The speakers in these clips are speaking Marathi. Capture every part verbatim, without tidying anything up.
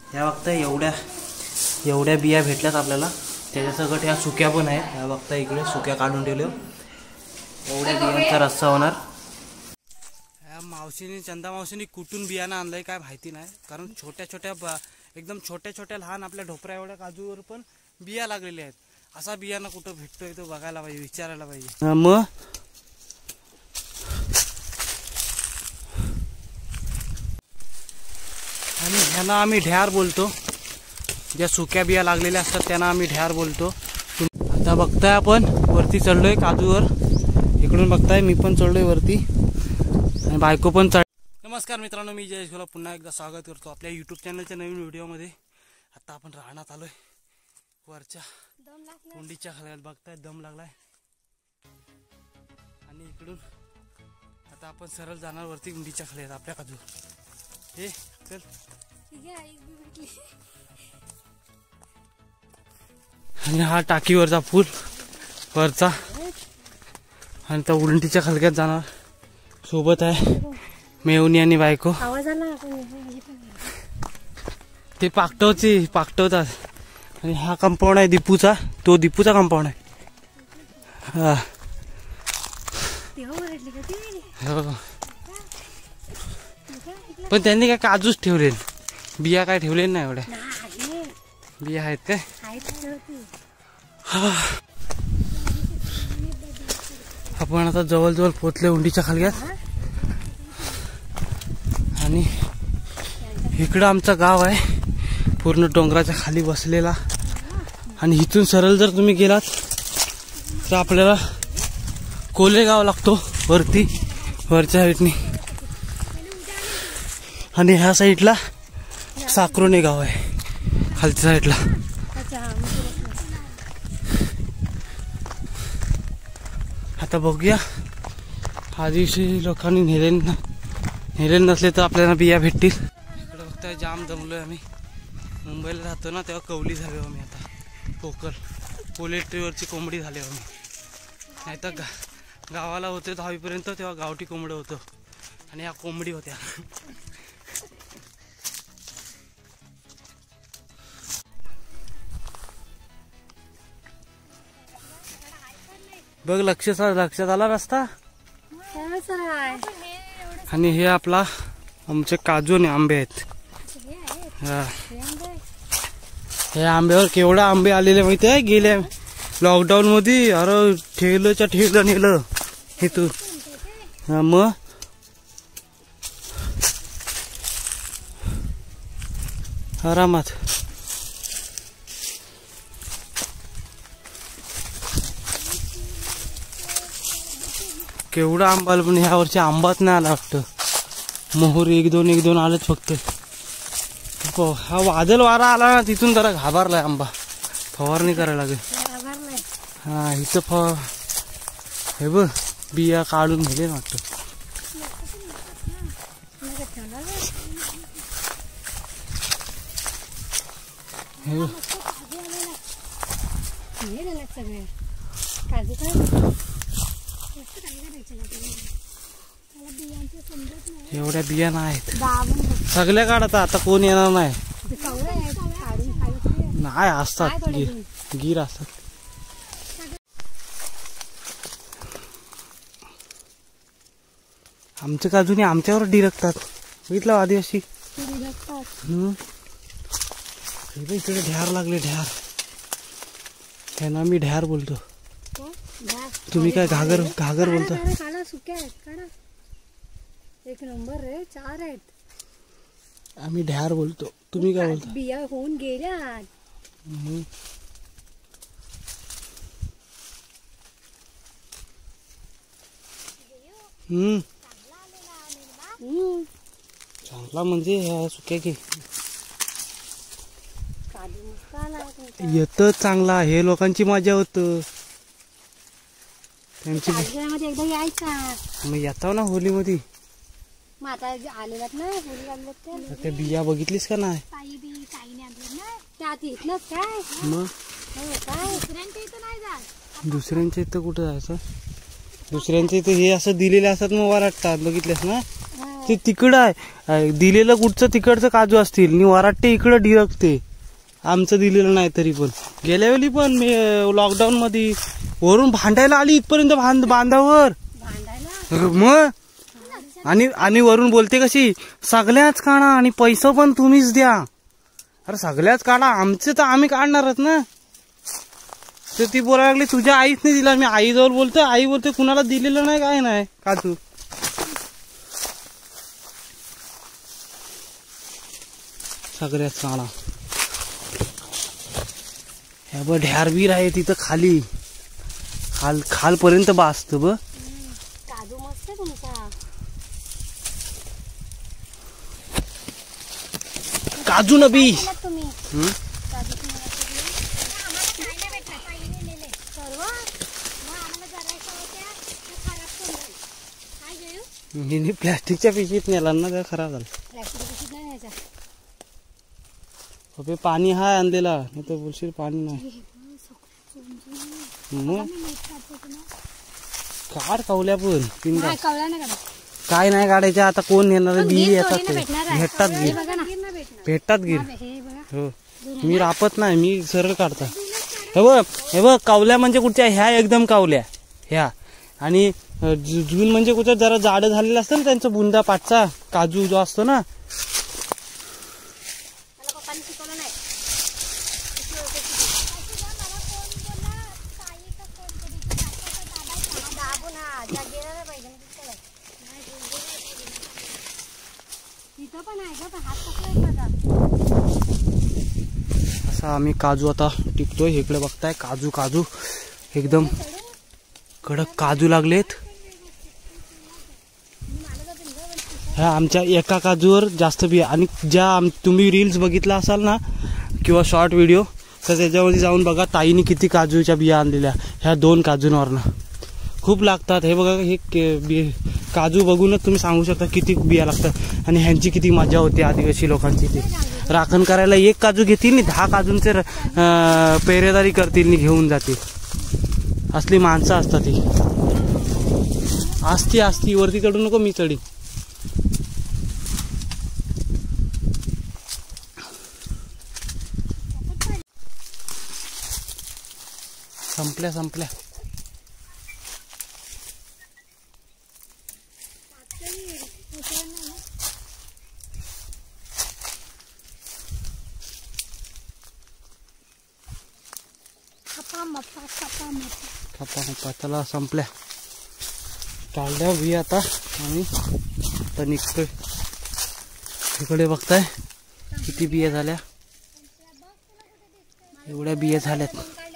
ह्या बघता एवढ्या एवढ्या बिया भेटल्यात आपल्याला, त्याच्यासकट ह्या सुक्या पण आहेत. ह्या बघता इकडे सुक्या काढून ठेवल्या, एवढ्या बियांचा रस्सा होणार. ह्या मावशीने चंदा मावशीने कुठून बियाणं आणलंय काय माहिती नाही, कारण छोट्या छोट्या एकदम छोट्या छोट्या लहान आपल्या ढोपऱ्या एवढ्या काजूवर पण बिया लागलेल्या आहेत. असा बियाणं कुठं भेटतोय तो बघायला पाहिजे, विचारायला पाहिजे. मग आणि ह्यांना आम्ही ढ्यार बोलतो, ज्या सुक्या बिया लागलेल्या असतात त्यांना आम्ही ढ्यार बोलतो. आता बघताय आपण वरती चढलोय काजूवर, इकडून बघताय मी पण चढलोय वरती आणि बायको पण चढ. नमस्कार मित्रांनो, मी जयेश गोला पुन्हा एकदा स्वागत करतो आपल्या यूट्यूब चॅनलच्या नवीन व्हिडिओमध्ये. आता आपण राहण्यात आलोय वरच्या कुंडीच्या खाली, बघताय दम लागलाय. आणि इकडून आता आपण सरळ जाणार वरती कुंडीच्या खाली आपल्या काजू. हे चल आणि हा टाकीवरचा पूल वरचा, आणि त्या उलटीच्या खलक्यात जाणार. सोबत आहे मेवणी आणि बायको. ते पाकटवची पाकटवतात. आणि हा कंपाऊंड आहे दीपूचा, तो दीपूचा कंपाऊंड आहे. हा पण त्यांनी काय काजूच ठेवले, बिया काय ठेवले नाही. एवढ्या बिया आहेत काय? आपण आता जवळजवळ पोचले उंडीच्या खालग्यात. आणि इकडं आमचं गाव आहे पूर्ण डोंगराच्या खाली बसलेला. आणि इथून सरळ जर तुम्ही गेलात तर आपल्याला कोलेगाव लागतो वरती, वरच्या साईडनी. आणि ह्या साईडला साक्रोने गाव आहे खालच्या साईडला. आता बघूया, हा दिवशी लोकांनी नेले नेले नसले तर आपल्याला बिया भेटतील. इकडे बघताय जाम जमलोय आम्ही. मुंबईला राहतो ना तेव्हा कवली झाले आम्ही, आता पोकल पोल्ट्रीवरची कोंबडी झाली आम्ही. नाही तर गा गावाला होते दहावीपर्यंत तेव्हा गावठी कोंबडं होतं आणि ह्या कोंबडी होत्या. बघ लक्ष लक्षात आला रस्ता. आणि हे आपला आमचे काजू आणि आंबे आहेत. हे आंब्यावर केवढा आंबे आलेले माहिती आहे गेल्या लॉकडाऊन मध्ये. अरे ठेवलंच्या ठेवलं नेलं इथून. मग आरामात. केवढा आंबा आला, पण ह्या वर्षी आंबाच नाही आला वाटतं. मोहर एक दोन एक दोन आलेच फक्त. हा वादळ वारा आला ना तिथून जरा घाबरलाय आंबा, फवारणी करायला लागेल. हा इथं फ हे बघ बिया काढून नेले वाटतं. हे एवढ्या बिया नाहीत सगळ्या काढत. आता कोण येणार नाही. नाही असतात गिर गिर असतात. आमच्या काजूने आमच्यावर डिरकतात. बघितलं आदिवासी. हम्म इकडे ढ्यार लागले, ढ्यार. ह्यांना मी ढ्यार बोलतो. तुम्ही काय घागर घागर बोलता? एक नंबर रे, चार आहेत. आम्ही ढ्यार बोलतो, तुम्ही काय बोलता? बिया होऊन गेल्या. हम्म चांगला म्हणजे ह्या सुक्या की येत चांगला. हे लोकांची मजा होत. त्यांची एकदा यायचा मग येताव ना होली मध्ये. आता आलेलात ना होली आणलं ते बिया बघितलीस का नाही? ताई बी ताईने आणलं ना त्यात इथलंच काय. मग काय दुसऱ्यांच्या इथं नाही जात. दुसऱ्यांच्या इथं कुठं जायचं? दुसऱ्यांच्या इथं हे असं दिलेले असतात मग वाटतात. बघितलेस ना ते तिकडं आहे दिलेलं कुठचं तिकडचं काजू असतील नि वराटे इकडं डिरकते आमचं दिलेलं नाही तरी पण गेल्या वेळी पण मी लॉकडाऊन मध्ये वरून भांडायला आली इथपर्यंत बांध बांधावर मग आणि आणि वरून बोलते कशी सगळ्याच काढा आणि पैसा पण तुम्हीच द्या. अरे सगळ्याच काढा आमचे तर आम्ही काढणारच ना. तर ती बोलायला लागली तुझ्या आईच नाही दिला. मी आईजवळ बोलतोय आई बोलते कुणाला दिलेलं नाही काय नाही काजू. सगळ्याच काढा. ह्या ब ढ्यारबीर आहे तिथं खाली खाल खालपर्यंत बासत ब काजू मस्त तुमचा. काजू नबी तुम्ही हिने प्लॅस्टिकच्या पिशवीत नेला ना त्या खराब झाला. प्लॅस्टिक पिशवीत नाही न्यायचा. अबे पाणी हाय आणलेला नाही तर बोलशील पाणी नाही. मग काढ कवल्या पण पिंगा कवला नाही काढा. काय नाही काढायचं आता कोण नेणार बी येतात ते भेटतात गिर भेटतात गिर. हो मी रापत नाही मी सरळ काढता. हे बघ हे बघ कवल्या म्हणजे कुठच्या ह्या एकदम कवल्या ह्या आणि जून म्हणजे कुठं जरा जाड झालेलं असतं ना त्यांचा बुंदा पाठचा काजू जो असतो ना. असा आम्ही काजू आता टिकतोय. इकडे बघताय काजू काजू एकदम कडक काजू लागलेत. ह्या आमच्या एका काजूवर जास्त बिया आणि ज्या तुम्ही रील्स बघितला असाल ना किंवा शॉर्ट व्हिडिओ तर त्याच्यामध्ये जाऊन बघा ताईने किती काजूच्या बिया आणलेल्या ह्या दोन काजूंवरनं खूप लागतात. हे बघा हे काजू बघूनच तुम्ही सांगू शकता किती बिया लागतात आणि ह्यांची किती मजा होते आदिवासी लोकांची. ते राखण करायला एक काजू घेतील नि दहा काजूंचे पेरेदारी करतील नि घेऊन जातील. असली माणसं असतात ती. असती असती वरती चढू नको मी चढी. संपल्या संपल्या खपा खपा चला संपल्या. काढल्या बी आता आणि आता निघतोय. इकडे बघताय किती बिया झाल्या. एवढ्या बिया झाल्यात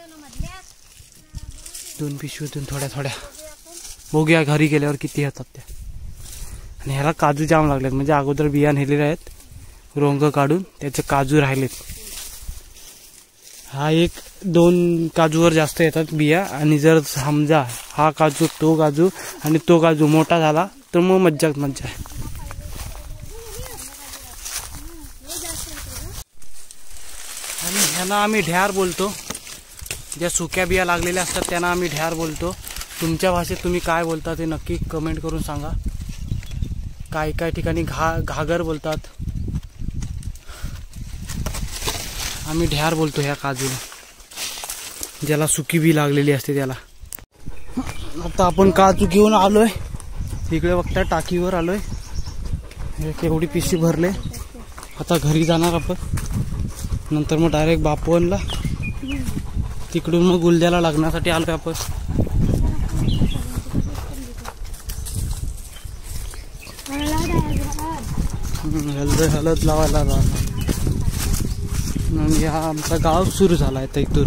दोन पिशवीतून थोड्या थोड्या. बघूया घरी गेल्यावर किती येतात त्या. आणि ह्याला काजू जाम लागलेत म्हणजे अगोदर बिया नेलेल्या आहेत रोंग काढून त्याचे काजू राहिलेत. हा एक दोन काजूवर जास्त येतात बिया आणि जर समजा हा काजू तो काजू आणि तो काजू मोठा झाला तर मग मज्जाच मज्जा आहे. आणि ह्यांना आम्ही ढ्यार बोलतो. ज्या सुक्या बिया लागलेल्या असतात त्यांना आम्ही ढ्यार बोलतो. तुमच्या भाषेत तुम्ही काय बोलता ते नक्की कमेंट करून सांगा. काय काय ठिकाणी घा घागर बोलतात. आम्ही ढ्यार बोलतो ह्या काजूला ज्याला सुकी बी लागलेली असते त्याला. आता आपण काजू घेऊन आलोय. इकडे बघता टाकीवर आलोय. एवढी पिशवी भरले. आता घरी जाणार आपण. नंतर मग डायरेक्ट बापवनला तिकडून मग गुलद्याला लग्नासाठी आलोय आपण. हलद हलद लावायला आणि हा आमचा गाव सुरू झाला आहे. इथून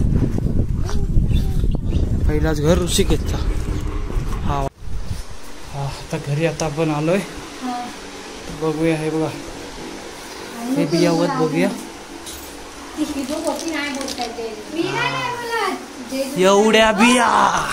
पहिलाच घर ऋषिकेशचा. हा आता घरी आता आपण आलोय. बघूया हे बघा हे बियावत बघूया. एवढ्या बिया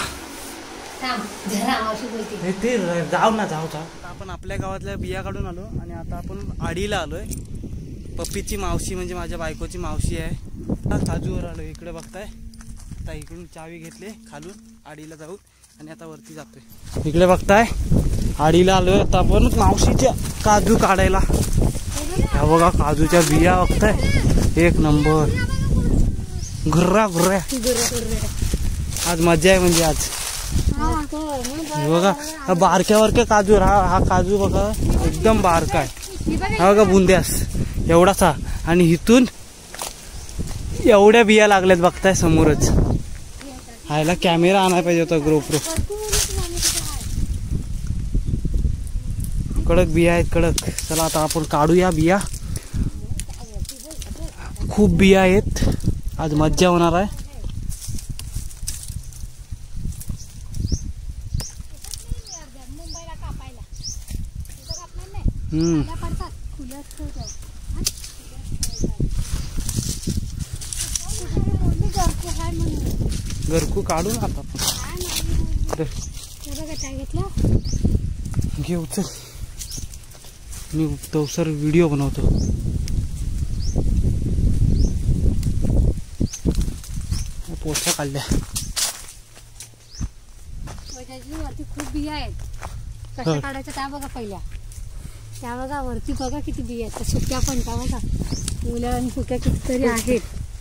ते जाऊ ना जाऊ जाऊ. आपण आपल्या गावातल्या बिया काढून आलो आणि आता आपण आडीला आलोय. पप्पीची मावशी म्हणजे माझ्या बायकोची मावशी आहे. काजूवर आलोय. इकडे बघताय आता इकडून चावी घेतली खालून आडीला जाऊ आणि आता वरती जातोय. इकडे बघताय आडीला आलोय आता आपण मावशीच्या काजू काढायला. ह्या बघा काजूच्या बिया बघताय एक नंबर घुर्रा घुर्रा. आज मजा आहे म्हणजे आज बघा हा बारक्या बारक्या काजू. हा हा काजू बघा एकदम बारका आहे. हा बघा बुंद्यास एवढासा आणि इथून एवढ्या बिया लागल्यात बघताय समोरच. हायला कॅमेरा आणायला पाहिजे होता ग्रोप्रो. कडक बिया आहेत कडक. चला आता आपण काढूया बिया. खूप बिया आहेत आज मज्जा होणार आहे. हम्म घरकू काढून आता घेऊ. चल मी तवसर व्हिडिओ बनवतो. पोस्टा काढल्या वरती खूप बिया आहेत. कशा काढायच्या त्या बघा पहिल्या. त्या बघा वरती बघा किती बिया आहेत. त्या सुक्या पण त्या बघा मुलं आणि सुक्या कितीतरी आहेत.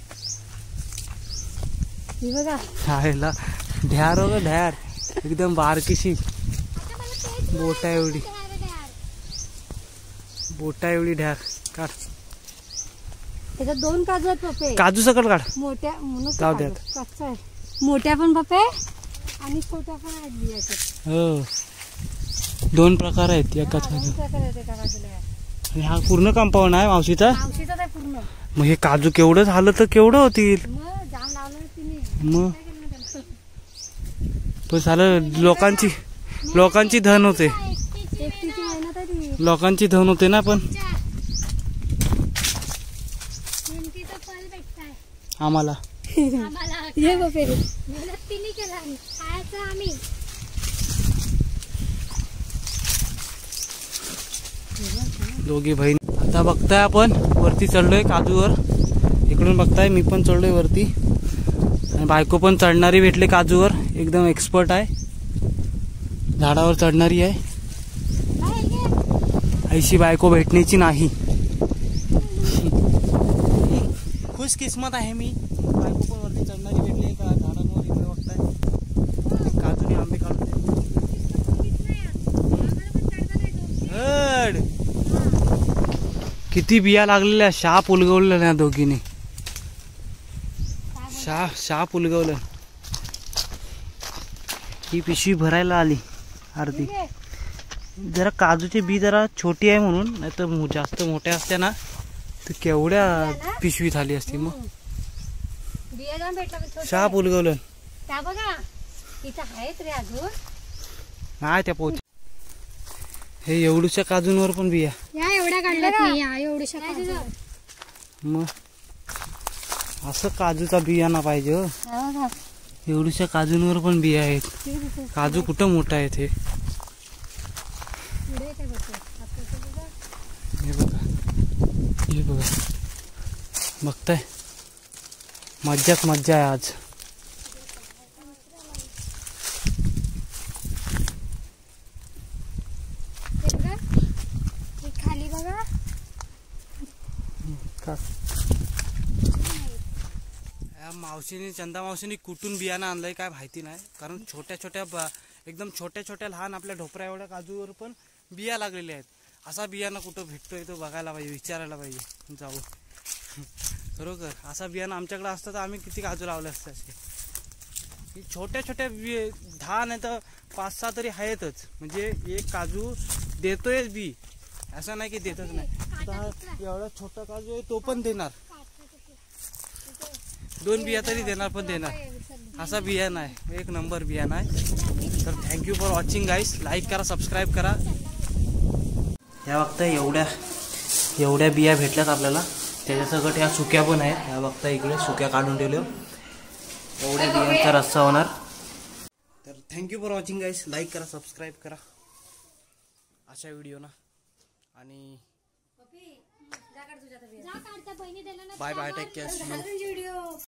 ही बघा खायला ढ्यार हो ढ्यार एकदम बारकीशी बोटा एवढी बोटा एवढी ढ्यार. काढ त्याच्यात दोन काजू आहेत पप्पे. काजू सकट काढ. मोठ्या म्हणून जाऊ द्यात. कच्चा आहे. मोठ्या पण पप्पे आणि छोट्या पण आहेत बियाच्या. हो दोन प्रकार आहेत एकाच काजू. प्रकार आहेत एका काजूला. आणि हा पूर्ण कंपाऊंड आहे मावशीचा. मावशीचाच आहे पूर्ण. मग हे काजू केवढं झालं तर केवढं होतील. मग जाम लावलं तिने. मग पण झालं लोकांची लोकांची धन होते. एकटीची मेहनत आहे ती. लोकांची धन होते ना. पण आम्हाला ये बापे मेहनत तिने केला खायचं आम्ही. दोघी बहीण. आता बघताय आपण वरती चढलोय काजूवर. इकडून बघताय मी पण चढलोय वरती आणि बायको पण चढणारी भेटले काजूवर. एकदम एक्सपर्ट आहे झाडावर चढणारी आहे. ऐशी बायको भेटण्याची नाही. खुश किस्मत आहे मी. बायको पण वरती चढणारी भेटली का झाडांवर. इकडे बघताय काजूने आंबे काढते. किती बिया लागलेल्या. शाप उलगवलं ना दोघीने. शा शाप उलगवलं. ही पिशवी भरायला आली अर्धी. जरा काजूची बी जरा छोटी आहे म्हणून, नाही तर जास्त मोठ्या असत्या ना तर केवढ्या पिशवी झाली असती. मग शाप उलगवलं. त्या बघा इथं आहेत रे अजून. नाही त्या पोच. हे एवढूच्या काजूंवर पण बिया. या एवढ्या काढल्यात नाही. या एवढ्याशा काजू. मग असं काजूचा बियाणा पाहिजे. एवढूच्या काजूंवर पण बिया आहेत. काजू कुठं मोठा आहे ते. हे बघा हे बघा बघताय. मज्जाच मज्जा आहे आज. खाली बघा. मावशीने चंदा मावशीने कुठून बियाणं आणलंय काय माहिती नाही. कारण छोट्या छोट्या एकदम छोट्या छोट्या लहान आपल्या ढोपऱ्या एवढ्या काजूवर पण बिया लागलेल्या आहेत. असा बियाणं कुठं भेटतोय तो बघायला पाहिजे. विचारायला पाहिजे जाऊ. खरोखर असा बियाणं आमच्याकडे असतं तर आम्ही किती काजू लावले असते. असे छोट्या छोट्या बी दहा नाही तर पाच सहा तरी आहेतच. म्हणजे एक काजू देतोयच बी. असं नाही की देतच नाही. एवढा छोटा काजू आहे तो पण देणार. दोन बिया तरी देणार पण देणार. असा बियाणं आहे. एक नंबर बियाणं आहे. तर thank you for watching guys. Like करा सबस्क्राईब करा. ह्या बघता एवढ्या एवढ्या बिया भेटल्यात आपल्याला. त्याच्यासकट ह्या सुक्या पण आहेत. ह्या बघता इकडे सुक्या काढून ठेवल्या. एवढ्या बियांचा रस्सा होणार. तर thank you for watching guys. Like करा सबस्क्राईब करा अशा व्हिडिओना. आणि बाय बाय टेक केअर.